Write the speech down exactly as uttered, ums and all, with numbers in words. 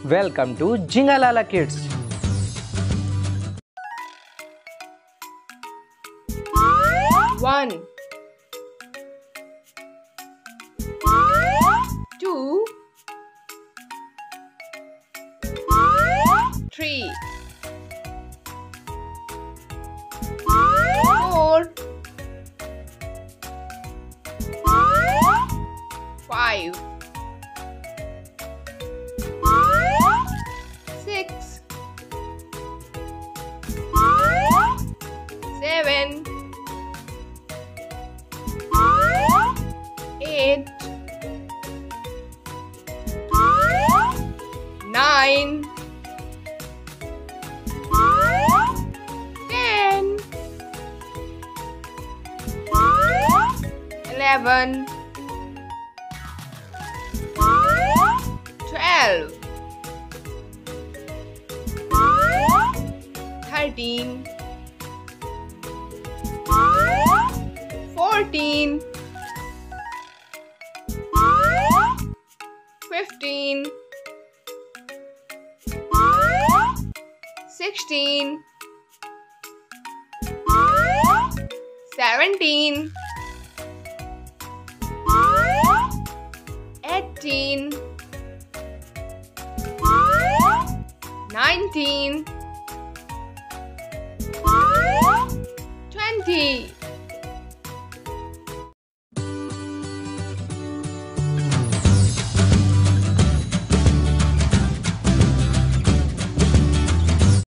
Welcome to Jinga LALA Kids. One, two, three, four, five, six, seven, eight, nine, ten, eleven, twelve, thirteen, fourteen, fifteen, sixteen, seventeen, eighteen, nineteen, twenty.